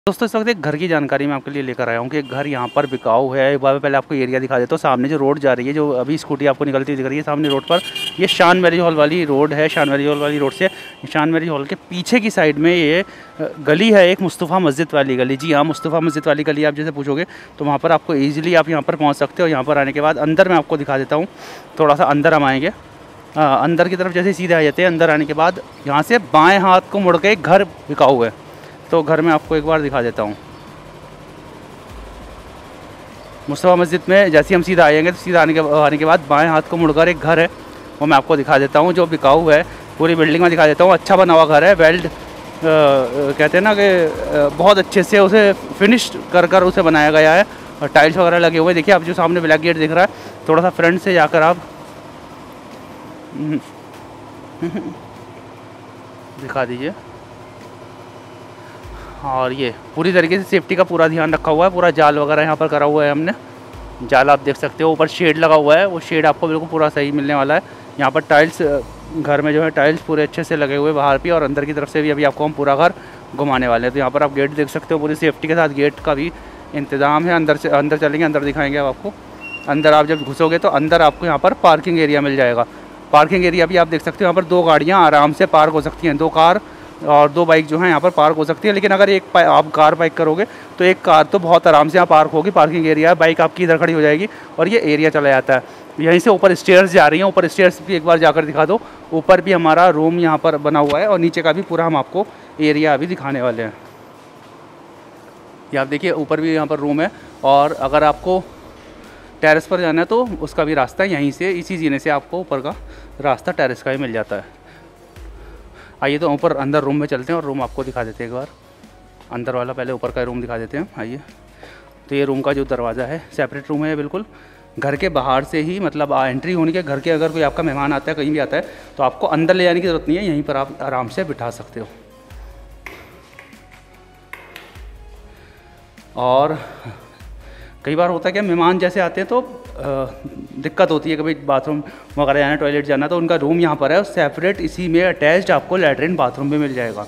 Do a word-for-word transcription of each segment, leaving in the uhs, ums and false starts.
दोस्तों इस वक्त एक घर की जानकारी मैं आपके लिए लेकर आया हूँ कि एक घर यहाँ पर बिकाऊ है। एक बार पहले आपको एरिया दिखा देता हूँ। सामने जो रोड जा रही है, जो अभी स्कूटी आपको निकलती दिख रही है सामने रोड पर, ये शान मैरिज हॉल वाली रोड है। शान मैरिज हॉल वाली रोड से शान मैरिज हॉल के पीछे की साइड में ये गली है, एक मुस्तफ़ा मस्जिद वाली गली। जी हाँ, मुस्तफ़ा मस्जिद वाली गली आप जैसे पूछोगे तो वहाँ पर आपको ईजिली आप यहाँ पर पहुँच सकते हो। यहाँ पर आने के बाद अंदर मैं आपको दिखा देता हूँ, थोड़ा सा अंदर हम आएँगे। अंदर की तरफ जैसे सीधे आ जाते हैं, अंदर आने के बाद यहाँ से बाएँ हाथ को मुड़ के एक घर बिकाऊ है। तो घर में आपको एक बार दिखा देता हूँ। मुस्तफ़ा मस्जिद में जैसे हम सीधा आएंगे तो सीधा आने के आने के बाद बाएं हाथ को मुड़कर एक घर है, वो मैं आपको दिखा देता हूँ, जो बिकाऊ है। पूरी बिल्डिंग में दिखा देता हूँ। अच्छा बना हुआ घर है, वेल्ड कहते हैं ना कि बहुत अच्छे से उसे फिनिश कर कर उसे बनाया गया है और टाइल्स वगैरह लगे हुए। देखिए आप जो सामने ब्लैक गेट दिख रहा है, थोड़ा सा फ्रंट से जाकर आप दिखा दीजिए। और ये पूरी तरीके से सेफ्टी का पूरा ध्यान रखा हुआ है। पूरा जाल वगैरह यहाँ पर करा हुआ है हमने, जाल आप देख सकते हो। ऊपर शेड लगा हुआ है, वो शेड आपको बिल्कुल पूरा सही मिलने वाला है। यहाँ पर टाइल्स, घर में जो है टाइल्स पूरे अच्छे से लगे हुए बाहर भी, और अंदर की तरफ से भी अभी आपको हम पूरा घर घुमाने वाले हैं। तो यहाँ पर आप गेट देख सकते हो, पूरी सेफ्टी के साथ गेट का भी इंतज़ाम है। अंदर से अंदर चलेंगे, अंदर दिखाएँगे अब आपको। अंदर आप जब घुसोगे तो अंदर आपको यहाँ पर पार्किंग एरिया मिल जाएगा। पार्किंग एरिया भी आप देख सकते हो, यहाँ पर दो गाड़ियाँ आराम से पार्क हो सकती हैं, दो कार और दो बाइक जो है यहाँ पर पार्क हो सकती है। लेकिन अगर एक आप कार पार्क करोगे तो एक कार तो बहुत आराम से यहाँ पार्क होगी, पार्किंग एरिया है। बाइक आपकी इधर खड़ी हो जाएगी और ये एरिया चला जाता है। यहीं से ऊपर स्टेयर्स जा रही हैं, ऊपर स्टेयर्स भी एक बार जाकर दिखा दो। ऊपर भी हमारा रूम यहाँ पर बना हुआ है और नीचे का भी पूरा हम आपको एरिया अभी दिखाने वाले हैं। ये आप देखिए, ऊपर भी यहाँ पर रूम है। और अगर आपको टेरेस पर जाना है तो उसका भी रास्ता यहीं से, इसी जीने से आपको ऊपर का रास्ता टेरेस का ही मिल जाता है। आइए तो ऊपर अंदर रूम में चलते हैं और रूम आपको दिखा देते हैं एक बार। अंदर वाला पहले ऊपर का रूम दिखा देते हैं, आइए। तो ये रूम का जो दरवाज़ा है, सेपरेट रूम है बिल्कुल। घर के बाहर से ही मतलब एंट्री होने के, घर के अगर कोई आपका मेहमान आता है, कहीं भी आता है, तो आपको अंदर ले जाने की ज़रूरत नहीं है, यहीं पर आप आराम से बिठा सकते हो। और कई बार होता है कि मेहमान जैसे आते हैं तो आ, दिक्कत होती है कि भाई बाथरूम वगैरह जाना, टॉयलेट जाना, तो उनका रूम यहाँ पर है सेपरेट। इसी में अटैच्ड आपको लैट्रिन बाथरूम भी मिल जाएगा।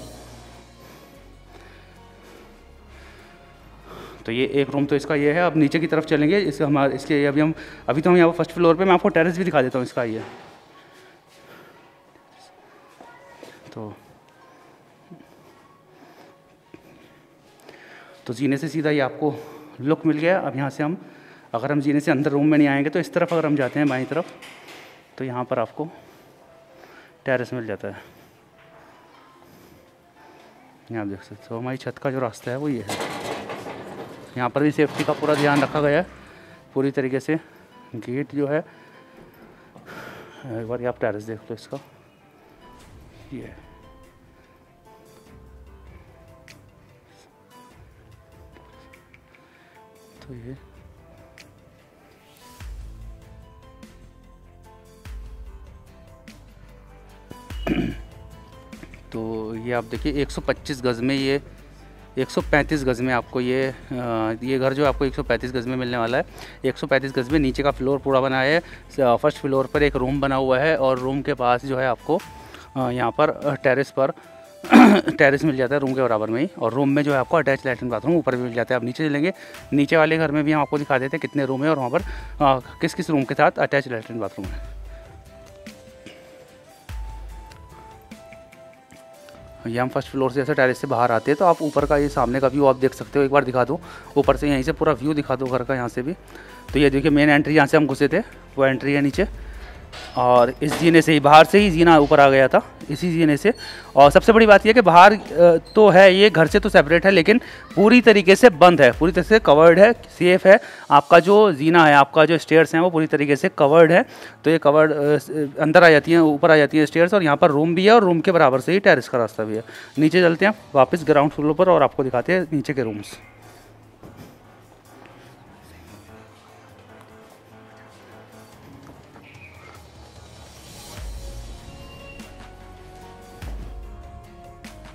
तो ये एक रूम तो इसका ये है। अब नीचे की तरफ चलेंगे, इस हमारे इसके अभी हम अभी तो हम यहाँ पर फर्स्ट फ्लोर पे, मैं आपको टेरेस भी दिखा देता हूँ इसका। ये तो तो जीने से सीधा ये आपको लुक मिल गया। अब यहाँ से हम, अगर हम जीने से अंदर रूम में नहीं आएंगे तो इस तरफ अगर हम जाते हैं बाईं तरफ, तो यहाँ पर आपको टेरेस मिल जाता है। यहाँ देख सकते हो हमारी छत का जो रास्ता है वो ये है। यहाँ पर भी सेफ्टी का पूरा ध्यान रखा गया है पूरी तरीके से। गेट जो है, एक बार आप टेरेस देख लो इसका, ये है। तो ये तो ये आप देखिए एक सौ पच्चीस गज़ में, ये एक सौ पैंतीस गज़ में आपको ये ये घर जो आपको एक सौ पैंतीस गज़ में मिलने वाला है। एक सौ पैंतीस गज़ में नीचे का फ्लोर पूरा बना है। फर्स्ट फ्लोर पर एक रूम बना हुआ है और रूम के पास जो है आपको यहाँ पर टेरेस पर टेरेस मिल जाता है रूम के बराबर में ही। और रूम में जो है आपको अटैच लैट्रिन बाथरूम ऊपर भी मिल जाता है। आप नीचे चलेंगे, नीचे वाले घर में भी हम आपको दिखा देते हैं कितने रूम है और वहाँ पर आ, किस किस रूम के साथ अटैच लैट्रिन बाथरूम है। ये हम फर्स्ट फ्लोर से ऐसे टेरेस से बाहर आते हैं तो आप ऊपर का ये सामने का व्यू आप देख सकते हो। एक बार दिखा दो ऊपर से, यहीं से पूरा व्यू दिखा दो घर का, यहाँ से भी। तो ये देखिए मेन एंट्री, यहाँ से हम घुसे थे, वो एंट्री है नीचे। और इस जीने से ही, बाहर से ही जीना ऊपर आ गया था, इसी जीने से। और सबसे बड़ी बात यह कि बाहर तो है, ये घर से तो सेपरेट है, लेकिन पूरी तरीके से बंद है, पूरी तरह से कवर्ड है, सेफ़ है। आपका जो जीना है, आपका जो स्टेयर्स हैं वो पूरी तरीके से कवर्ड है। तो ये कवर्ड अंदर आ जाती हैं, ऊपर आ जाती है स्टेयर्स। और यहाँ पर रूम भी है और रूम के बराबर से ही टेरेस का रास्ता भी है। नीचे चलते हैं वापस ग्राउंड फ्लोर पर और आपको दिखाते हैं नीचे के रूम्स।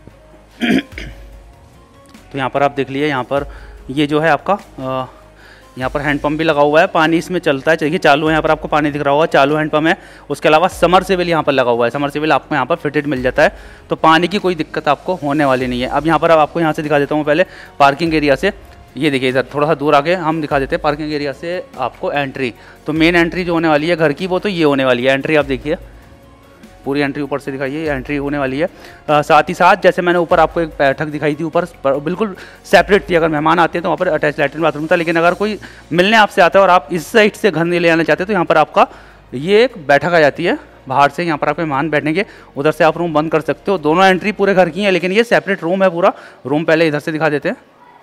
तो यहाँ पर आप देख लीजिए, यहाँ पर ये जो है आपका आ, यहाँ पर हैंडपम्प भी लगा हुआ है, पानी इसमें चलता है, देखिए चालू है, यहाँ पर आपको पानी दिख रहा होगा, चालू हैंडपम्प है। उसके अलावा समरसेबल यहाँ पर लगा हुआ है, समरसेबल आपको यहाँ पर फिटेड मिल जाता है, तो पानी की कोई दिक्कत आपको होने वाली नहीं है। अब यहाँ पर अब आपको यहाँ से दिखा देता हूँ पहले पार्किंग एरिया से। ये देखिए इधर थोड़ा सा दूर आके हम दिखा देते हैं पार्किंग एरिया से आपको एंट्री। तो मेन एंट्री जो होने वाली है घर की वो तो ये होने वाली है एंट्री, आप देखिए पूरी एंट्री ऊपर से दिखाइए, एंट्री होने वाली है। आ, साथ ही साथ जैसे मैंने ऊपर आपको एक बैठक दिखाई थी, ऊपर बिल्कुल सेपरेट थी, अगर मेहमान आते हैं तो वहाँ पर अटैच लैट्रिन बाथरूम था। लेकिन अगर कोई मिलने आपसे आता है और आप इस साइड से घर नहीं ले आना चाहते तो यहाँ पर आपका ये एक बैठक आ जाती है बाहर से, यहाँ पर आपके मेहमान बैठेंगे, उधर से आप रूम बंद कर सकते हो। दोनों एंट्री पूरे घर की हैं, लेकिन ये सेपरेट रूम है पूरा। रूम पहले इधर से दिखा देते हैं,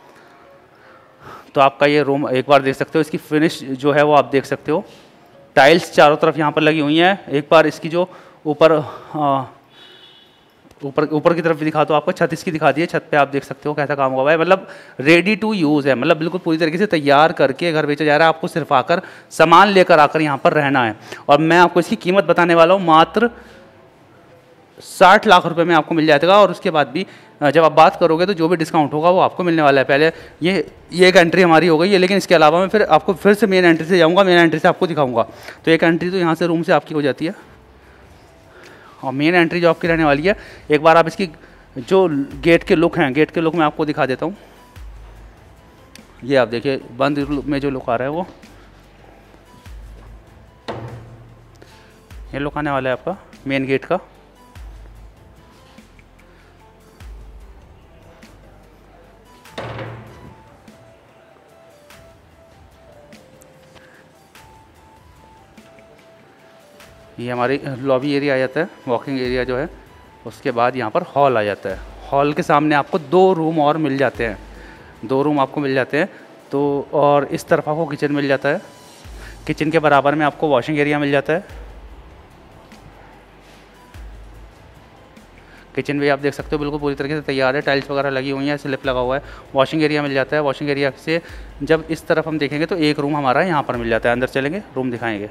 तो आपका ये रूम एक बार देख सकते हो, इसकी फिनिश जो है वो आप देख सकते हो। टाइल्स चारों तरफ यहाँ पर लगी हुई हैं। एक बार इसकी जो ऊपर ऊपर ऊपर की तरफ भी दिखा दो, आपको छत इसकी दिखा दी है, छत पे आप देख सकते हो कैसा काम हुआ है, मतलब रेडी टू यूज़ है, मतलब बिल्कुल पूरी तरीके से तैयार करके घर बेचा जा रहा है। आपको सिर्फ आकर सामान लेकर आकर यहाँ पर रहना है। और मैं आपको इसकी कीमत बताने वाला हूँ, मात्र साठ लाख रुपए में आपको मिल जाएगा। और उसके बाद भी जब आप बात करोगे तो जो भी डिस्काउंट होगा वो आपको मिलने वाला है। पहले ये ये एक एंट्री हमारी हो गई है, लेकिन इसके अलावा मैं फिर आपको फिर से मेन एंट्री से जाऊँगा, मेन एंट्री से आपको दिखाऊँगा। तो एक एंट्री तो यहाँ से रूम से आपकी हो जाती है, और मेन एंट्री जो आपकी रहने वाली है, एक बार आप इसकी जो गेट के लुक हैं, गेट के लुक मैं आपको दिखा देता हूँ। ये आप देखिए बंद में जो लुक आ रहा है वो ये लुक आने वाला है आपका मेन गेट का। ये हमारी लॉबी एरिया आ जाता है, वॉकिंग एरिया जो है। उसके बाद यहाँ पर हॉल आ जाता है। हॉल के सामने आपको दो रूम और मिल जाते हैं, दो रूम आपको मिल जाते हैं। तो और इस तरफ आपको किचन मिल जाता है, किचन के बराबर में आपको वॉशिंग एरिया मिल जाता है। किचन भी आप देख सकते हो बिल्कुल पूरी तरीके से तैयार है, टाइल्स वगैरह लगी हुई हैं, स्लिप लगा हुआ है। वॉशिंग एरिया मिल जाता है। वॉशिंग एरिया से जब इस तरफ हम देखेंगे तो एक रूम हमारा यहाँ पर मिल जाता है। अंदर चलेंगे, रूम दिखाएँगे।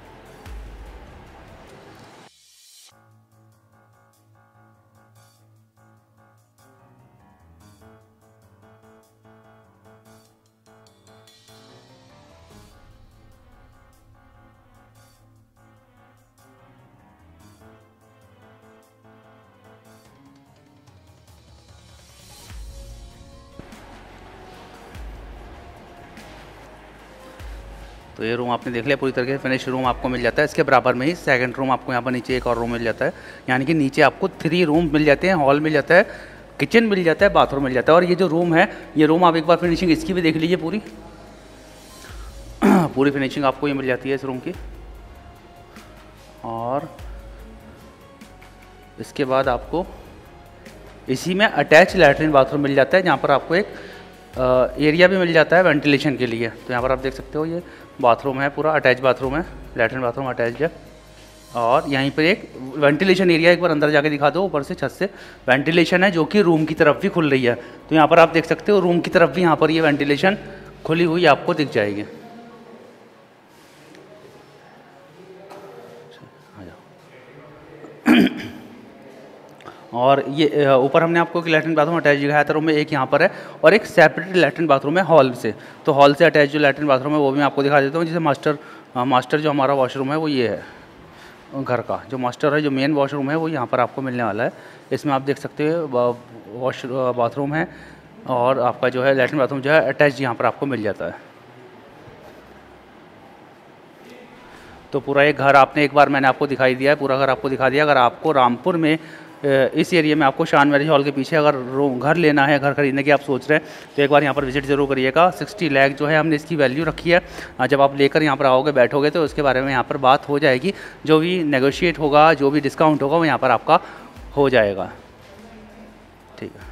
तो ये रूम आपने देख लिया, पूरी तरीके से फिनिश रूम आपको मिल जाता है। इसके बराबर में ही सेकंड रूम आपको यहाँ पर नीचे एक और रूम मिल जाता है, यानी कि नीचे आपको थ्री रूम मिल जाते हैं। हॉल मिल जाता है, किचन मिल जाता है, बाथरूम मिल जाता है। और ये जो रूम है, ये रूम आप एक बार फिनिशिंग इसकी भी देख लीजिए, पूरी पूरी फिनिशिंग आपको ये मिल जाती है इस रूम की। और इसके बाद आपको इसी में अटैच लैट्रिन बाथरूम मिल जाता है, जहाँ पर आपको एक एरिया भी मिल जाता है वेंटिलेशन के लिए। तो यहाँ पर आप देख सकते हो ये बाथरूम है, पूरा अटैच बाथरूम है, लैट्रिन बाथरूम अटैच है। और यहीं पर एक वेंटिलेशन एरिया, एक बार अंदर जाके दिखा दो, ऊपर से छत से वेंटिलेशन है जो कि रूम की तरफ भी खुल रही है। तो यहाँ पर आप देख सकते हो रूम की तरफ भी यहाँ पर ये वेंटिलेशन खुली हुई आपको दिख जाएगी। और ये ऊपर हमने आपको एक लैट्रिन बाथरूम अटैच दिखाया था रूम में, एक यहाँ पर है, और एक सेपरेट लैट्रिन बाथरूम है हॉल से। तो हॉल से अटैच जो लैट्रिन बाथरूम है वो भी मैं आपको दिखा देता हूँ। जैसे मास्टर मास्टर जो हमारा वॉशरूम है वो ये है, घर का जो मास्टर है, जो मेन वॉशरूम है वो यहाँ पर आपको मिलने वाला है। इसमें आप देख सकते हो वॉश बाथरूम है, और आपका जो है लैट्रिन बाथरूम जो है अटैच यहाँ पर आपको मिल जाता है। तो पूरा एक घर आपने एक बार मैंने आपको दिखाई दिया है, पूरा घर आपको दिखा दिया। अगर आपको रामपुर में इस एरिया में आपको शान मैरिज हॉल के पीछे अगर रूम घर लेना है, घर खरीदने की आप सोच रहे हैं, तो एक बार यहाँ पर विजिट ज़रूर करिएगा। सिक्सटी लाख जो है हमने इसकी वैल्यू रखी है। जब आप लेकर यहाँ पर आओगे, बैठोगे, तो उसके बारे में यहाँ पर बात हो जाएगी। जो भी नेगोशिएट होगा, जो भी डिस्काउंट होगा वो यहाँ पर आपका हो जाएगा। ठीक है।